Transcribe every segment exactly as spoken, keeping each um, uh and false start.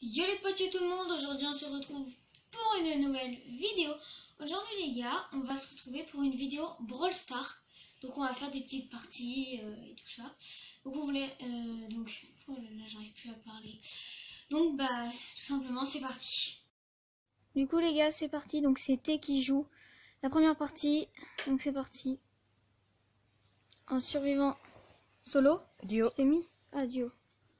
Yo les potes, yo tout le monde, aujourd'hui on se retrouve pour une nouvelle vidéo. Aujourd'hui les gars, on va se retrouver pour une vidéo Brawl Stars. Donc on va faire des petites parties euh, et tout ça. Donc on voulait, euh, donc, oh là là j'arrive plus à parler. Donc bah tout simplement c'est parti. Du coup les gars c'est parti, donc c'est T qui joue la première partie. Donc c'est parti. En survivant solo. Duo. Tu t'es mis? Ah duo.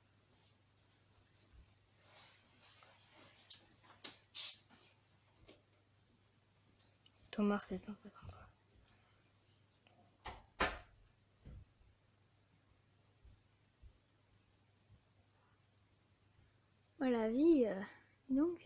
Thomas sept cent cinquante-trois. Voilà, vie. Euh, donc,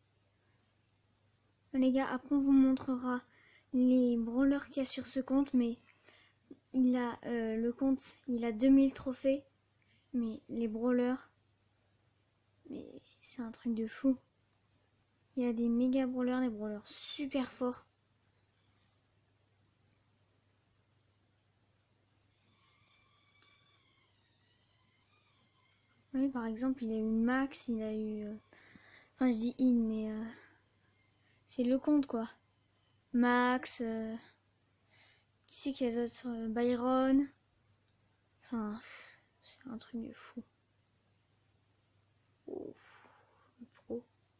les gars, après on vous montrera les brawlers qu'il y a sur ce compte, mais il a euh, le compte, il a deux mille trophées, mais les brawlers, mais c'est un truc de fou. Il y a des méga brawlers, des brawlers super forts. Oui, par exemple, il a eu Max, il a eu... Euh... Enfin, je dis il, mais... Euh... C'est le compte, quoi. Max... Euh... Qui c'est qu'il y a d'autres euh, Byron. Enfin, c'est un truc de fou. Ouf, le pro.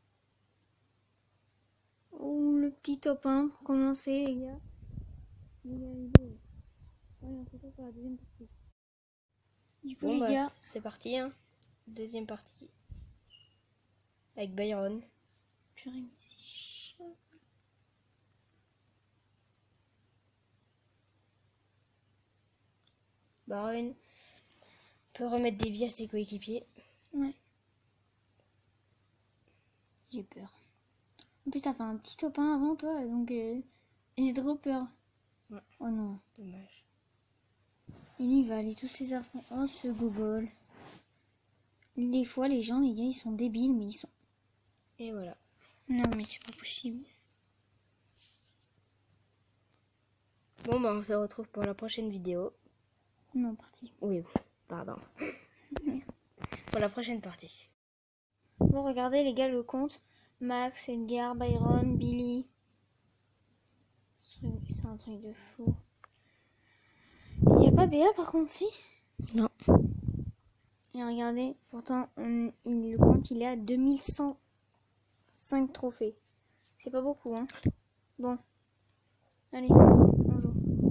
Oh, le petit top un pour commencer, les gars. Les gars, les gars. Ouais, on se retrouve pour la deuxième partie. Du coup, Bon les bah gars... c'est parti, hein. Deuxième partie. Avec Byron. Purée, mais c'est chiant. Byron peut remettre des vies à ses coéquipiers. Ouais. J'ai peur. En plus, t'as fait un petit top un avant toi, donc euh, j'ai trop peur. Ouais. Oh non. Dommage. Et lui, il va aller tous ses affronts. Oh, ce gogol. Des fois, les gens, les gars, ils sont débiles, mais ils sont... Et voilà. Non, mais c'est pas possible. Bon bah on se retrouve pour la prochaine vidéo. Non, parti. Oui, pardon. Pour la prochaine partie. Bon, regardez, les gars, le compte. Max, Edgar, Byron, Billy. C'est un truc de fou. Il n'y a pas B A par contre, si? Non. Et regardez, pourtant, on, il, le compte, il est à deux mille cent cinq trophées. C'est pas beaucoup, hein. Bon. Allez, on joue.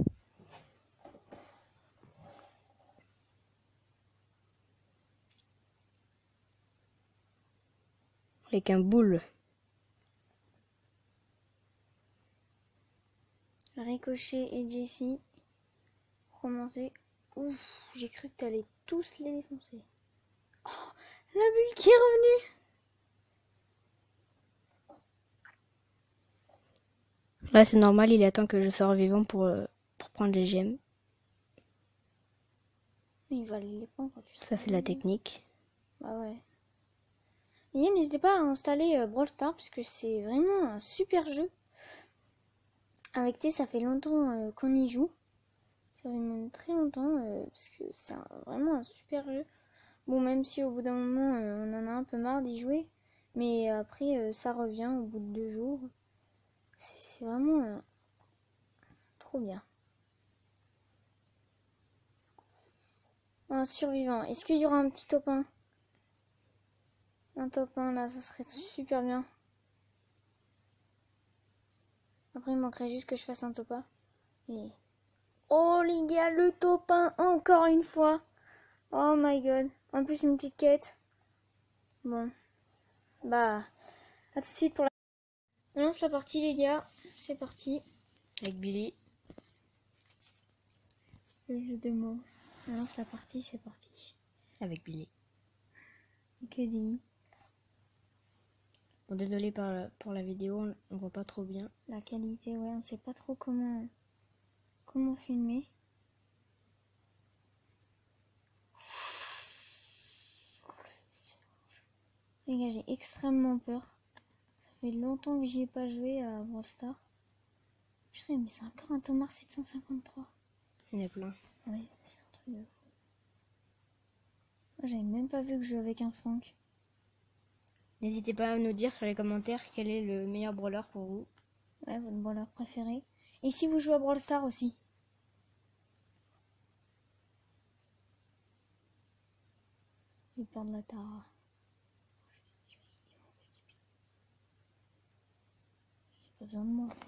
Avec un boule. Ricochet et Jessie. Commencer. Ouf, j'ai cru que t'allais tous les défoncer. Oh, la bulle qui est revenue. Là c'est normal, il attend que je sorte vivant pour, euh, pour prendre les gemmes. Il va les prendre quand tu Ça c'est la technique. Bah ouais. Et n'hésitez pas à installer euh, Brawl Stars parce que c'est vraiment un super jeu. Avec T, ça fait longtemps euh, qu'on y joue. Ça fait même très longtemps euh, parce que c'est un, vraiment un super jeu. Bon, même si au bout d'un moment euh, on en a un peu marre d'y jouer, mais après euh, ça revient au bout de deux jours. C'est vraiment euh, trop bien. Un survivant. Est-ce qu'il y aura un petit top un? Un top un là, ça serait super bien. Après, il manquerait juste que je fasse un top un. Et... oh les gars, le top un encore une fois. Oh my god. En plus, une petite quête. Bon. Bah, à tout de suite pour la... On lance la partie les gars. C'est parti. Avec Billy. Le jeu de mots. On lance la partie, c'est parti. Avec Billy. Que dit? Bon désolé pour la, pour la vidéo, on voit pas trop bien. La qualité, ouais, on sait pas trop comment... Comment filmer. Les gars, j'ai extrêmement peur. Ça fait longtemps que j'y ai pas joué à Brawl Stars. Purée, mais c'est encore un Thomas sept cent cinquante-trois. Il y en a plein. Oui, c'est un truc de fou. J'avais même pas vu que je jouais avec un Franck. N'hésitez pas à nous dire sur les commentaires quel est le meilleur brawler pour vous. Ouais, votre brawler préféré. Et si vous jouez à Brawl Stars aussi. J'ai peur de la Tara. J'ai pas besoin de moi.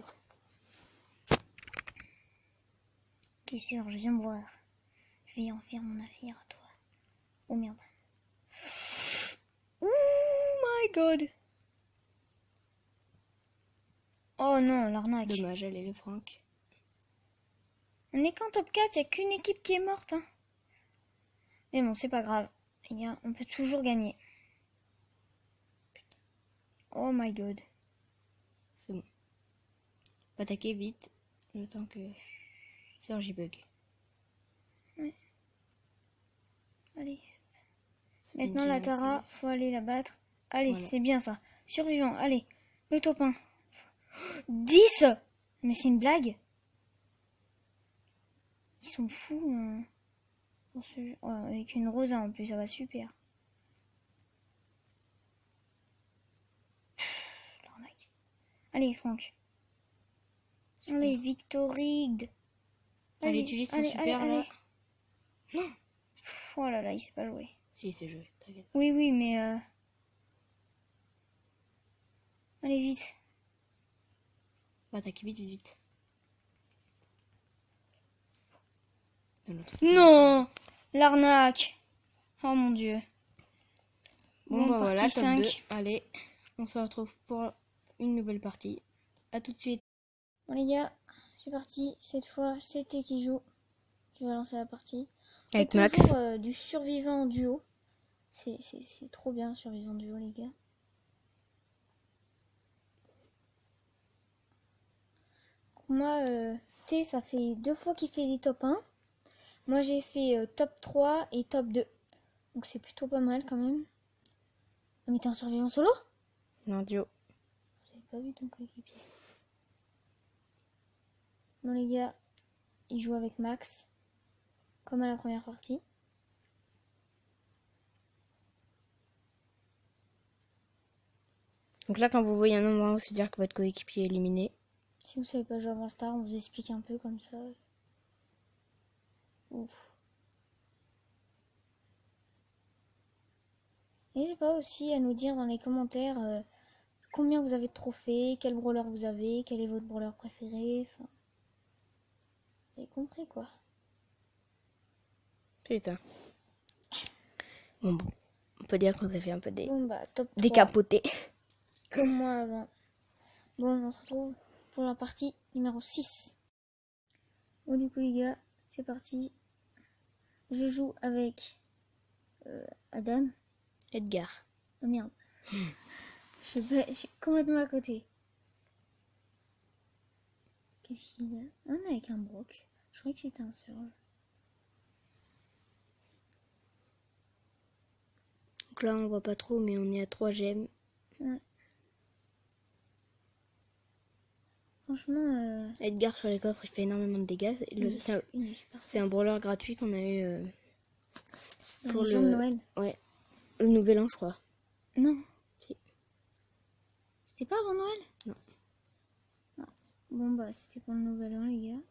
T'es sûr, je viens me voir. Je vais en faire mon affaire à toi. Oh merde. Oh my god. Oh non, l'arnaque. Dommage, allez le Franck. On est qu'en top quatre, il n'y a qu'une équipe qui est morte. Hein. Mais bon, c'est pas grave. Les gars, on peut toujours gagner. Oh my god. C'est bon. Attaquez vite, le temps que Sergi bug. Ouais. Allez. C'est Maintenant une la gemme Tara, plus. faut aller la battre. Allez, Voilà. c'est bien ça. Survivant, allez. Le top un. dix. Mais c'est une blague. Ils sont fous. Hein. Pour ce jeu. Oh, avec une Rosa en plus, ça va super. Pff, l'arnaque. Allez, Franck. Super. Allez, Victoride. Elle Vas-y, utilise son allez, super allez, là. allez. Non. Pff, oh là là, il sait pas jouer. Si, c'est joué, t'inquiète. Oui, oui, mais... Euh... Allez, vite. Attaquez vite, vite. De l'autre Non, l'arnaque. Oh mon dieu. Bon, Bon, bah partie voilà, top cinq. deux. Allez, on se retrouve pour une nouvelle partie. À tout de suite. Bon les gars, c'est parti. Cette fois, c'était qui joue, qui va lancer la partie. Avec Et Max. toujours euh, du survivant en duo. C'est trop bien, survivant en duo, les gars. Moi, euh, T, ça fait deux fois qu'il fait des top un. Moi, j'ai fait euh, top trois et top deux. Donc, c'est plutôt pas mal quand même. Mais t'es un survivant solo? Non, duo. J'avais pas vu ton coéquipier. Bon, les gars, il joue avec Max. Comme à la première partie. Donc là, quand vous voyez un nombre en haut, c'est dire que votre coéquipier est éliminé. Si vous savez pas jouer à Brawl Stars, on vous explique un peu comme ça. Ouf. N'hésitez pas aussi à nous dire dans les commentaires euh, combien vous avez de trophées, quel brawler vous avez, quel est votre brawler préféré. Enfin, vous avez compris quoi. Putain. Bon, bon. On peut dire qu'on s'est fait un peu des... Bon bah top trois. décapoté. Comme moi avant. Bon, on se retrouve pour la partie numéro six. Bon du coup les gars, c'est parti. Je joue avec euh, Adam. Edgar. Oh merde. Je, vais, je suis complètement à côté. Qu'est-ce qu'il a? Ah, on est avec un Brock. Je croyais que c'était un surge. Donc là, on voit pas trop, mais on est à trois gemmes. Ouais. Franchement, euh... Edgar sur les coffres, il fait énormément de dégâts. C'est un, c'est un brawler gratuit qu'on a eu euh, pour le jour de Noël. Ouais, le nouvel an, je crois. Non. Si. C'était pas avant Noël? Non. Ah. Bon bah c'était pour le nouvel an les gars.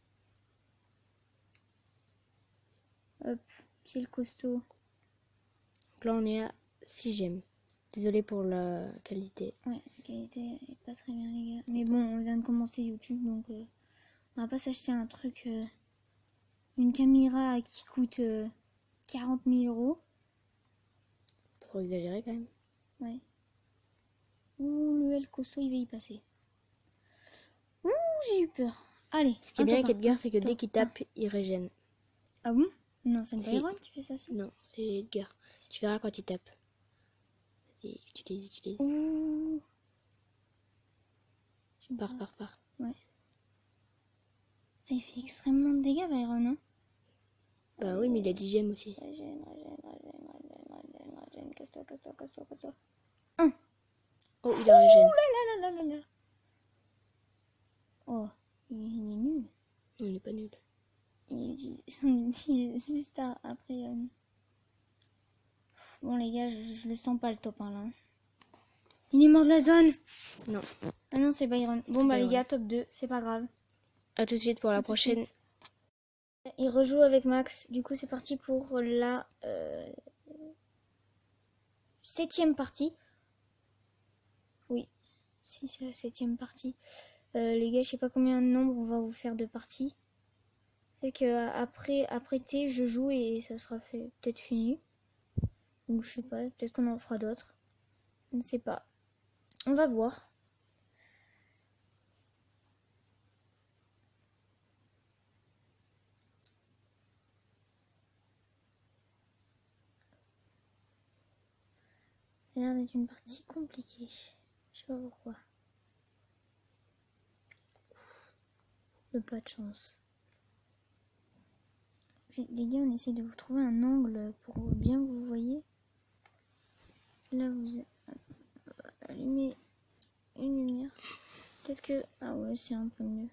Hop, c'est le costaud. Donc là, on est à six gemmes. Désolé pour la qualité. Ouais, la qualité est pas très bien les gars. Mais bon, on vient de commencer YouTube donc euh, on va pas s'acheter un truc, euh, une caméra qui coûte euh, quarante mille euros. Pas trop exagéré quand même. Ouais. Ouh, le L costaud il va y passer. Ouh, j'ai eu peur. Allez. Ce qui est bien avec Edgar, c'est que dès qu'il tape, il régène. Ah bon? Non, c'est Si. Byron qui fait ça, si. Non, c'est Edgar. Tu verras quand il tape. Vas-y, utilise, utilise. Ouh. Pars, pars, pars. Ouais. Ça, il fait extrêmement de dégâts, Byron, hein. Bah oui, mais il a dix gemmes aussi. Régène, régène, régène, régène, régène, régène. Casse-toi, casse-toi, casse-toi, casse-toi. Un. Oh, il a régène. Ouh là là là là là. Oh, il, il est nul. Non, il est pas nul. Il utilise son utilise star après. Euh... Bon, les gars, je, je le sens pas le top un là. Il est mort de la zone. Non. Ah non, c'est Byron. Bon, bah, Byron. les gars, top deux. C'est pas grave. À tout de suite pour la À tout de prochaine. suite. Il rejoue avec Max. Du coup, c'est parti pour la euh, septième partie. Oui, si c'est la septième partie. Euh, les gars, je sais pas combien de nombre on va vous faire de parties. C'est que après, après T, je joue et ça sera fait peut-être fini. Ou je sais pas, peut-être qu'on en fera d'autres. Je ne sais pas. On va voir. Ça a l'air d'être une partie compliquée. Je sais pas pourquoi. Le pas de chance. Puis, les gars, on essaie de vous trouver un angle pour bien que vous voyez. Là, vous allumez une lumière. Peut-être que... Ah ouais, c'est un peu mieux.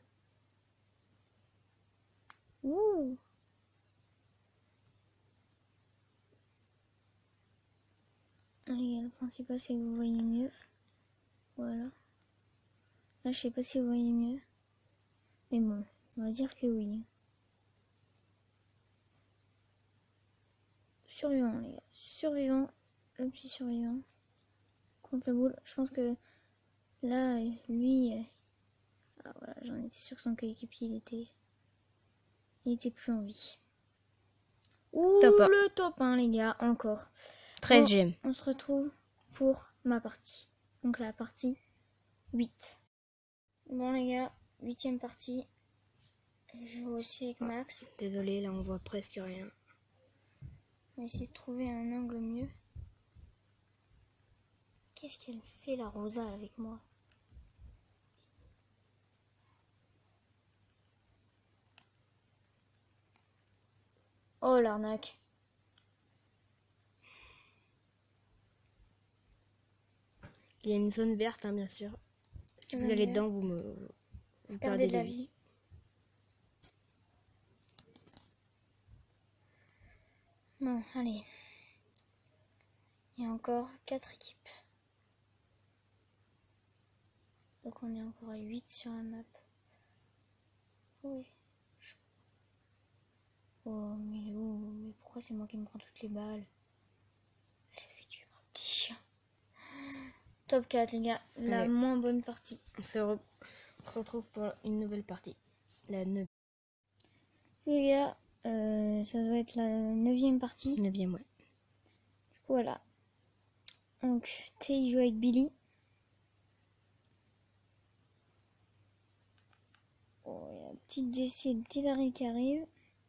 Ouh! Les gars, le principal, c'est que vous voyez mieux. Voilà. Là, je sais pas si vous voyez mieux. Mais bon, on va dire que oui. Survivant, les gars. Survivant. Le petit survivant. Contre la boule. Je pense que là, lui... Ah voilà, j'en étais sûr que son coéquipier, il était... Il était plus en vie. Ouh, Top un. le top un, les gars, encore. treize Bon, gemmes. on se retrouve pour ma partie. Donc la partie huit. Bon, les gars, huitième partie. Je joue aussi avec Max. Désolé, là on voit presque rien. On va essayer de trouver un angle mieux. Qu'est-ce qu'elle fait, la Rosa, avec moi? Oh, l'arnaque. Il y a une zone verte, hein, bien sûr. Si vous Zone allez verte. dedans, vous me vous Perdez perdez de la de vue. vie. Bon, allez. Il y a encore quatre équipes. Donc on est encore à huit sur la map. Oui. Oh, mais il est où? Mais pourquoi c'est moi qui me prends toutes les balles? Ça fait tuer par un petit chien. Top quatre, les gars. La Allez. moins bonne partie. On se re- retrouve pour une nouvelle partie. La neuvième. Les gars, euh, ça doit être la neuvième partie. Neuvième, ouais. Voilà. Donc, T, il joue avec Billy. Oh, il y a la petite Jessie et le petit Harry qui arrivent.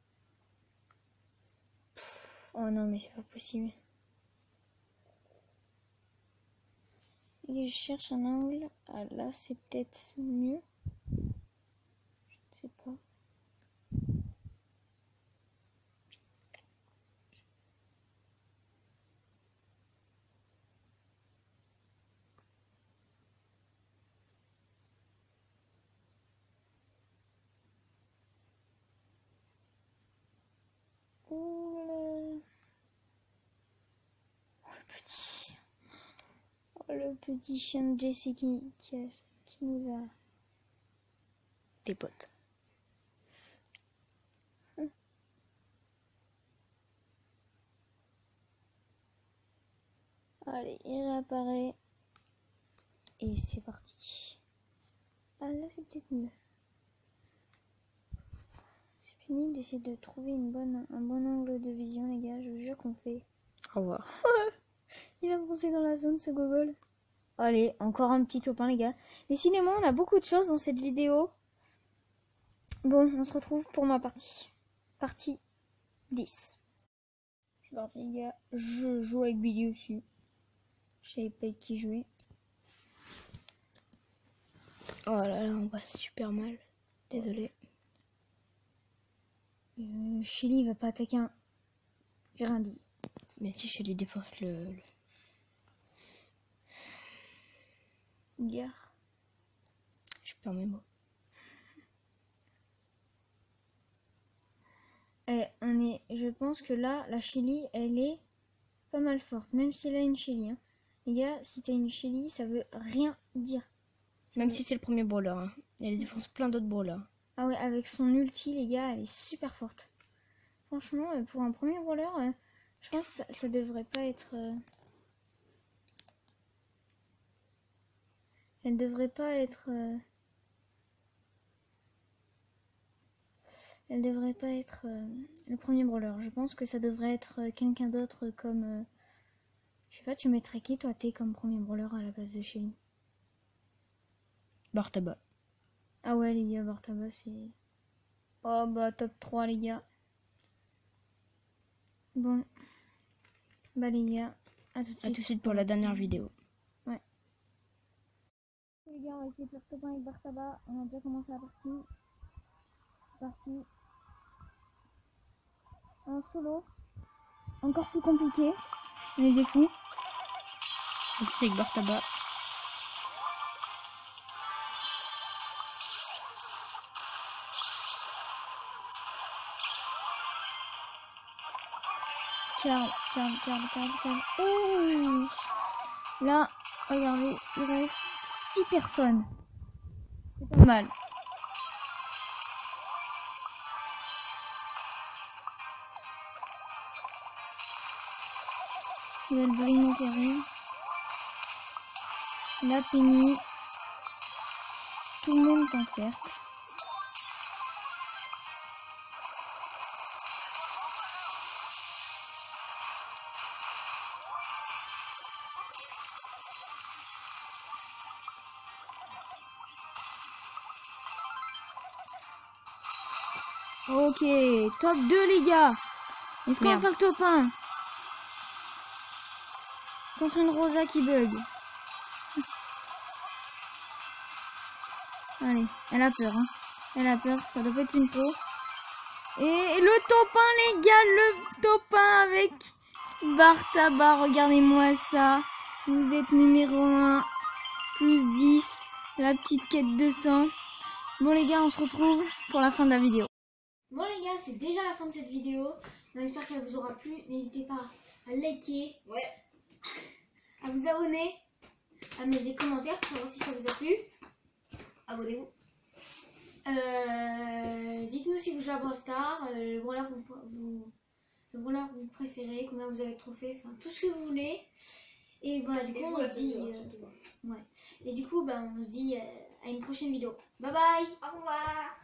Oh non, mais c'est pas possible. Et je cherche un angle. Ah, là, c'est peut-être mieux. Je ne sais pas. Oh, le... oh, le petit chien. Oh, le petit chien de Jessie qui, qui, a- qui nous a... Tes potes. Allez, il réapparaît. Et c'est parti. Ah, là, c'est peut-être mieux. C'est pénible d'essayer de trouver une bonne, un bon angle de vision, les gars. Je vous jure qu'on fait. Au revoir. Il a foncé dans la zone, ce gogol. Allez, encore un petit top un, les gars. Décidément, on a beaucoup de choses dans cette vidéo. Bon, on se retrouve pour ma partie. Partie dix. C'est parti, les gars. Je joue avec Billy aussi. Je savais pas avec qui jouer. Oh là là, on va super mal. Désolé. Euh, Chili il va pas attaquer un... J'ai rien dit. Mais si je les défonce le... le... Gare. Je perds mes mots. Eh, on est... Je pense que là, la Chili, elle est pas mal forte. Même si elle a une Chili. Hein. Les gars, si t'as une Shelly, ça veut rien dire. Ça Même veut... si c'est le premier brawler. Hein. Elle défonce plein d'autres brawlers. Ah ouais, avec son ulti, les gars, elle est super forte. Franchement, pour un premier brawler, euh, je pense que ça, ça devrait pas être... Euh... Elle devrait pas être... Euh... Elle devrait pas être euh, le premier brawler. Je pense que ça devrait être euh, quelqu'un d'autre comme... Euh... Je sais pas, tu mettrais qui toi, t'es comme premier brawler à la place de Shelly? Bartaba. Ah ouais, les gars, Bartaba, c'est... Oh bah, top trois, les gars. Bon. Bah, les gars, à tout de suite. À tout de suite pour la dernière vidéo. Ouais. Les gars, on va essayer de faire top un avec Bartaba. On a déjà commencé la partie. Partie. En solo. Encore plus compliqué. On est des fous. En plus avec Bartaba. Calme, calme, calme, calme, calme. Oh, là, regardez, il reste six personnes. C'est pas mal. Il y a le Bruno qui arrive. La Penny. Tout le monde est en cercle. Ok, top deux les gars. Est-ce qu'on va faire le top un contre une Rosa qui bug? Allez, elle a peur, hein. Elle a peur, ça doit être une peau. Et le top un les gars, le top un avec Bartaba, regardez-moi ça. Vous êtes numéro un, plus dix, la petite quête de sang. Bon les gars, on se retrouve pour la fin de la vidéo. Bon les gars, c'est déjà la fin de cette vidéo. On espère qu'elle vous aura plu. N'hésitez pas à liker, ouais, à vous abonner, à mettre des commentaires pour savoir si ça vous a plu. Abonnez-vous. Euh, Dites-nous si vous jouez à Brawl Stars, euh, le brawler que vous, vous, le brawler que vous préférez, combien vous avez de trophées, enfin tout ce que vous voulez. Et bah du coup on se dit, euh, ouais. Et du coup bah on se dit euh, à une prochaine vidéo. Bye bye. Au revoir.